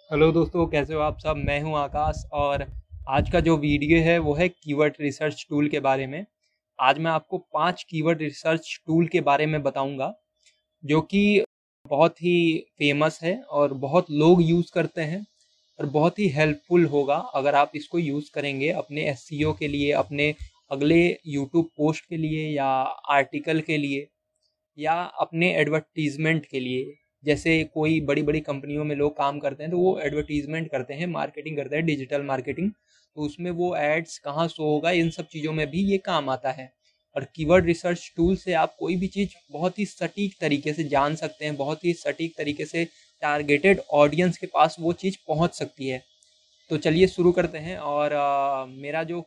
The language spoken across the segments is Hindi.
हेलो दोस्तों, कैसे हो आप सब। मैं हूं आकाश और आज का जो वीडियो है वो है कीवर्ड रिसर्च टूल के बारे में। आज मैं आपको 5 कीवर्ड रिसर्च टूल के बारे में बताऊंगा जो कि बहुत ही फेमस है और बहुत लोग यूज़ करते हैं और बहुत ही हेल्पफुल होगा अगर आप इसको यूज़ करेंगे अपने एसईओ के लिए, अपने अगले यूट्यूब पोस्ट के लिए या आर्टिकल के लिए या अपने एडवर्टीजमेंट के लिए। जैसे कोई बड़ी बड़ी कंपनियों में लोग काम करते हैं तो वो एडवर्टीजमेंट करते हैं, मार्केटिंग करते हैं, डिजिटल मार्केटिंग। तो उसमें वो एड्स कहाँ शो होगा, इन सब चीज़ों में भी ये काम आता है। और कीवर्ड रिसर्च टूल से आप कोई भी चीज़ बहुत ही सटीक तरीके से जान सकते हैं, बहुत ही सटीक तरीके से टारगेटेड ऑडियंस के पास वो चीज़ पहुंच सकती है। तो चलिए शुरू करते हैं। और मेरा जो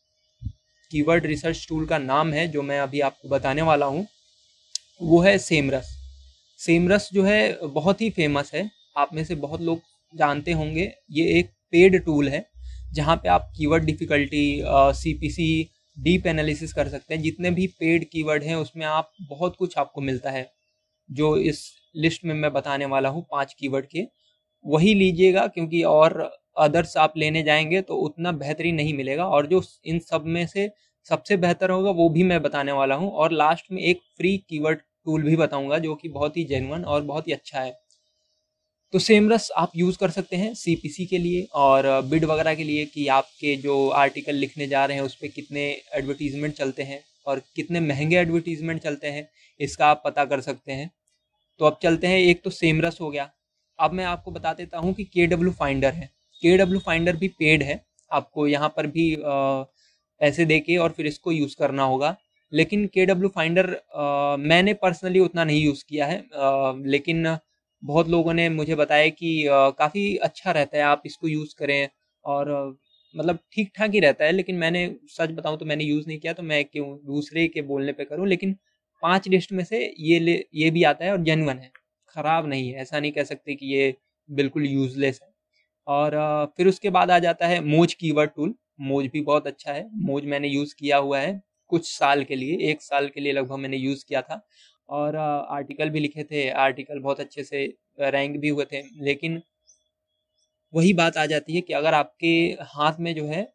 कीवर्ड रिसर्च टूल का नाम है जो मैं अभी आपको बताने वाला हूँ वो है सेमरस। सेमरस जो है बहुत ही फेमस है, आप में से बहुत लोग जानते होंगे। ये एक पेड टूल है जहाँ पे आप keyword difficulty, CPC, deep analysis कर सकते हैं। जितने भी पेड कीवर्ड हैं उसमें आप बहुत कुछ आपको मिलता है। जो इस लिस्ट में मैं बताने वाला हूँ 5 कीवर्ड के, वही लीजिएगा क्योंकि और अदर्स आप लेने जाएंगे तो उतना बेहतरीन नहीं मिलेगा। और जो इन सब में से सबसे बेहतर होगा वो भी मैं बताने वाला हूँ। और लास्ट में एक फ्री कीवर्ड टूल भी बताऊंगा जो कि बहुत ही जेन्युइन और बहुत ही अच्छा है। तो सेमरस आप यूज़ कर सकते हैं सीपीसी के लिए और बिड वगैरह के लिए कि आपके जो आर्टिकल लिखने जा रहे हैं उस पर कितने एडवर्टीजमेंट चलते हैं और कितने महंगे एडवर्टीजमेंट चलते हैं, इसका आप पता कर सकते हैं। तो अब चलते हैं, एक तो सेमरस हो गया। अब मैं आपको बता देता हूँ कि के डब्ल्यू फाइंडर है। के डब्ल्यू फाइंडर भी पेड है, आपको यहाँ पर भी पैसे दे के और फिर इसको यूज़ करना होगा। लेकिन के डब्ल्यू फाइंडर मैंने पर्सनली उतना नहीं यूज़ किया है, लेकिन बहुत लोगों ने मुझे बताया कि काफ़ी अच्छा रहता है, आप इसको यूज़ करें। और मतलब ठीक ठाक ही रहता है। लेकिन मैंने सच बताऊं तो मैंने यूज़ नहीं किया, तो मैं क्यों दूसरे के बोलने पे करूं। लेकिन 5 लिस्ट में से ये भी आता है और जेन्युइन है, ख़राब नहीं है। ऐसा नहीं कह सकते कि ये बिल्कुल यूज़लेस है। और फिर उसके बाद आ जाता है मोज कीवर्ड टूल। मोज भी बहुत अच्छा है। मोज मैंने यूज़ किया हुआ है कुछ साल के लिए, 1 साल के लिए लगभग मैंने यूज़ किया था। और आर्टिकल भी लिखे थे, आर्टिकल बहुत अच्छे से रैंक भी हुए थे। लेकिन वही बात आ जाती है कि अगर आपके हाथ में जो है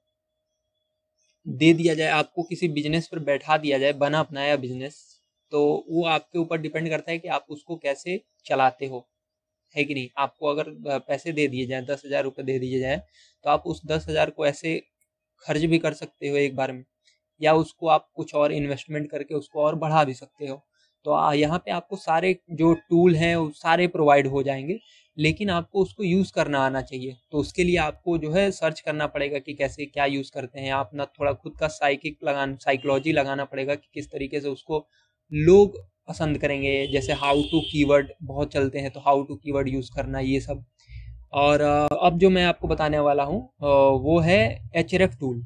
दे दिया जाए, आपको किसी बिजनेस पर बैठा दिया जाए, बना अपनाया बिजनेस, तो वो आपके ऊपर डिपेंड करता है कि आप उसको कैसे चलाते हो, है कि नहीं। आपको अगर पैसे दे दिए जाए, 10,000 रुपये दे दिए जाए, तो आप उस 10,000 को ऐसे खर्च भी कर सकते हो एक बार में, या उसको आप कुछ और इन्वेस्टमेंट करके उसको और बढ़ा भी सकते हो। तो यहाँ पे आपको सारे जो टूल हैं वो सारे प्रोवाइड हो जाएंगे, लेकिन आपको उसको यूज़ करना आना चाहिए। तो उसके लिए आपको जो है सर्च करना पड़ेगा कि कैसे क्या यूज़ करते हैं। आप ना थोड़ा खुद का साइकोलॉजी लगाना पड़ेगा कि किस तरीके से उसको लोग पसंद करेंगे। जैसे हाउ टू कीवर्ड बहुत चलते हैं, तो हाउ टू कीवर्ड यूज़ करना, ये सब। और अब जो मैं आपको बताने वाला हूँ वो है एचरेफ टूल।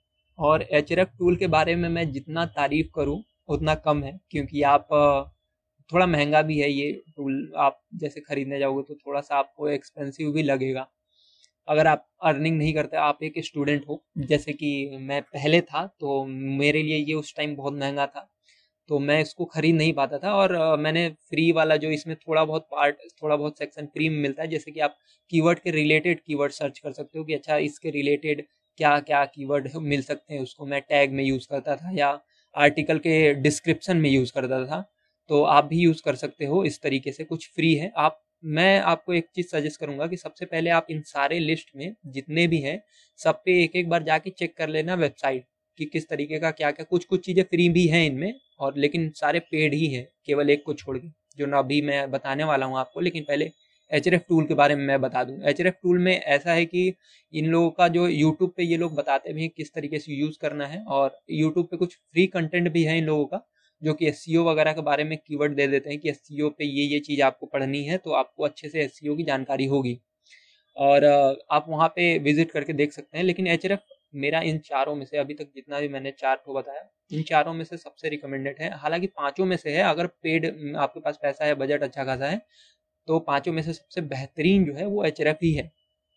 और एचरेफ टूल के बारे में मैं जितना तारीफ करूं उतना कम है, क्योंकि आप थोड़ा महंगा भी है ये टूल। आप जैसे खरीदने जाओगे तो थोड़ा सा आपको एक्सपेंसिव भी लगेगा। अगर आप अर्निंग नहीं करते, आप एक स्टूडेंट हो जैसे कि मैं पहले था, तो मेरे लिए ये उस टाइम बहुत महंगा था, तो मैं इसको खरीद नहीं पाता था। और मैंने फ्री वाला जो इसमें थोड़ा बहुत पार्ट, थोड़ा बहुत सेक्शन फ्री में मिलता है, जैसे कि आप कीवर्ड के रिलेटेड कीवर्ड सर्च कर सकते हो कि अच्छा इसके रिलेटेड क्या क्या कीवर्ड मिल सकते हैं। उसको मैं टैग में यूज़ करता था या आर्टिकल के डिस्क्रिप्शन में यूज़ करता था। तो आप भी यूज़ कर सकते हो इस तरीके से, कुछ फ्री है। आप मैं आपको एक चीज़ सजेस्ट करूंगा कि सबसे पहले आप इन सारे लिस्ट में जितने भी हैं सब पे एक एक बार जाके चेक कर लेना वेबसाइट कि किस तरीके का क्या क्या। कुछ कुछ चीज़ें फ्री भी हैं इनमें, और लेकिन सारे पेड ही हैं, केवल एक को छोड़ के, जो ना अभी मैं बताने वाला हूँ आपको। लेकिन पहले एचरेफ टूल के बारे में मैं बता दूं। एचरेफ टूल में ऐसा है कि इन लोगों का जो यूट्यूब पे ये लोग बताते भी हैं किस तरीके से यूज़ करना है, और यूट्यूब पे कुछ फ्री कंटेंट भी है इन लोगों का, जो कि एसईओ वगैरह के बारे में कीवर्ड दे देते हैं कि एसईओ पे ये चीज़ आपको पढ़नी है, तो आपको अच्छे से एसईओ की जानकारी होगी। और आप वहाँ पे विजिट करके देख सकते हैं। लेकिन एचरेफ मेरा इन चारों में से, अभी तक जितना भी मैंने 4 को बताया, इन चारों में से सबसे रिकमेंडेड है। हालांकि पांचों में से है, अगर पेड आपके पास पैसा है, बजट अच्छा खासा है, तो पांचों में से सबसे बेहतरीन जो है वो एचरेफ ही है,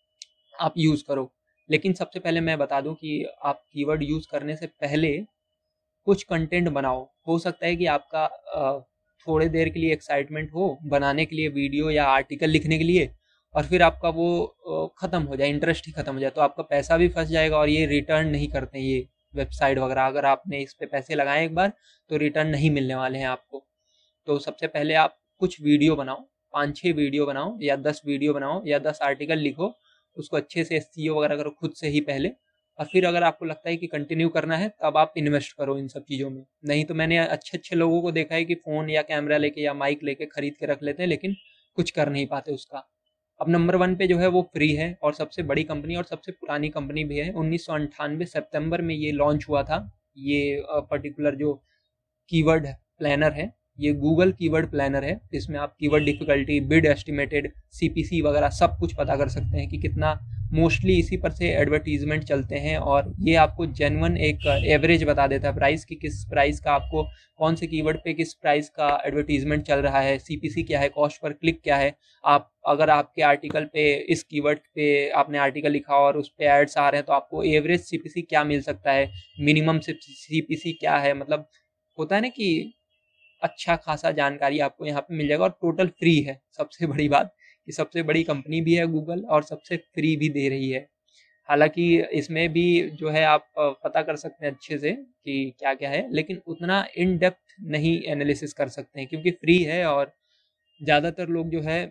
आप यूज़ करो। लेकिन सबसे पहले मैं बता दूं कि आप कीवर्ड यूज़ करने से पहले कुछ कंटेंट बनाओ। हो सकता है कि आपका थोड़े देर के लिए एक्साइटमेंट हो बनाने के लिए वीडियो या आर्टिकल लिखने के लिए, और फिर आपका वो ख़त्म हो जाए, इंटरेस्ट ही ख़त्म हो जाए, तो आपका पैसा भी फंस जाएगा और ये रिटर्न नहीं करते हैं ये वेबसाइट वगैरह। अगर आपने इस पे पैसे लगाए एक बार तो रिटर्न नहीं मिलने वाले हैं आपको। तो सबसे पहले आप कुछ वीडियो बनाओ, 5-6 वीडियो बनाओ या 10 वीडियो बनाओ या 10 आर्टिकल लिखो, उसको अच्छे से एसईओ वगैरह करो खुद से ही पहले, और फिर अगर आपको लगता है कि कंटिन्यू करना है तब आप इन्वेस्ट करो इन सब चीज़ों में। नहीं तो मैंने अच्छे अच्छे लोगों को देखा है कि फ़ोन या कैमरा लेके या माइक लेके खरीद के रख लेते हैं लेकिन कुछ कर नहीं पाते उसका। अब नंबर 1 पे जो है वो फ्री है और सबसे बड़ी कंपनी और सबसे पुरानी कंपनी भी है। 1998 सितंबर में ये लॉन्च हुआ था। ये पर्टिकुलर जो कीवर्ड प्लानर है, ये गूगल कीवर्ड प्लानर है। इसमें आप keyword difficulty, bid estimated, CPC वगैरह सब कुछ पता कर सकते हैं कि कितना, मोस्टली इसी पर से एडवर्टीजमेंट चलते हैं और ये आपको जेन्युइन एक एवरेज बता देता है प्राइस की, किस प्राइस का आपको कौन से कीवर्ड पे किस प्राइस का एडवर्टीजमेंट चल रहा है, सीपीसी क्या है, कॉस्ट पर क्लिक क्या है। आप अगर आपके आर्टिकल पे इस कीवर्ड पे आपने आर्टिकल लिखा और उस पे एड्स आ रहे हैं तो आपको एवरेज सीपीसी क्या मिल सकता है, मिनिमम सीपीसी क्या है। मतलब होता है ना कि अच्छा खासा जानकारी आपको यहाँ पे मिल जाएगा और टोटल फ्री है। सबसे बड़ी बात कि सबसे बड़ी कंपनी भी है गूगल और सबसे फ्री भी दे रही है। हालांकि इसमें भी जो है आप पता कर सकते हैं अच्छे से कि क्या क्या है, लेकिन उतना इन डेप्थ नहीं एनालिसिस कर सकते हैं क्योंकि फ्री है और ज़्यादातर लोग जो है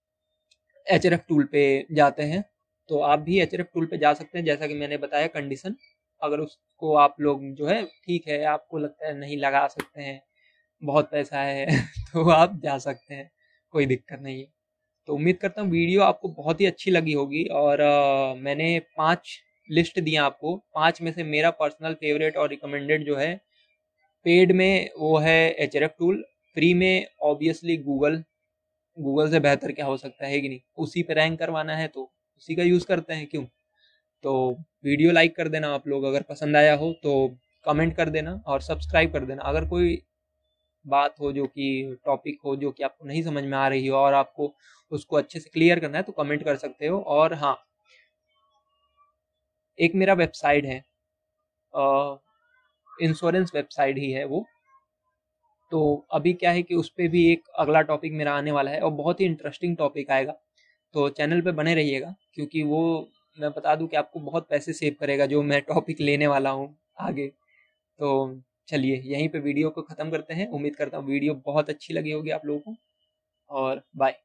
एचआरएफ टूल पे जाते हैं। तो आप भी एचआरएफ टूल पे जा सकते हैं, जैसा कि मैंने बताया कंडीशन। अगर उसको आप लोग जो है, ठीक है आपको लगता है नहीं लगा सकते हैं, बहुत पैसा है तो आप जा सकते हैं, कोई दिक्कत नहीं है। तो उम्मीद करता हूँ वीडियो आपको बहुत ही अच्छी लगी होगी और मैंने 5 लिस्ट दिया आपको। 5 में से मेरा पर्सनल फेवरेट और रिकमेंडेड जो है पेड में वो है एचआरएफ टूल, फ्री में ऑब्वियसली गूगल। गूगल से बेहतर क्या हो सकता है कि नहीं, उसी पे रैंक करवाना है तो उसी का यूज़ करते हैं, क्यों। तो वीडियो लाइक कर देना आप लोग, अगर पसंद आया हो तो कमेंट कर देना और सब्सक्राइब कर देना। अगर कोई बात हो जो कि टॉपिक हो जो कि आपको नहीं समझ में आ रही हो और आपको उसको अच्छे से क्लियर करना है तो कमेंट कर सकते हो। और हाँ, एक मेरा वेबसाइट है, इंश्योरेंस वेबसाइट ही है वो। तो अभी क्या है कि उस पर भी एक अगला टॉपिक मेरा आने वाला है और बहुत ही इंटरेस्टिंग टॉपिक आएगा। तो चैनल पे बने रहिएगा क्योंकि वो, मैं बता दूं कि आपको बहुत पैसे सेव करेगा जो मैं टॉपिक लेने वाला हूँ आगे। तो चलिए यहीं पे वीडियो को ख़त्म करते हैं। उम्मीद करता हूँ वीडियो बहुत अच्छी लगी होगी आप लोगों को, और बाय।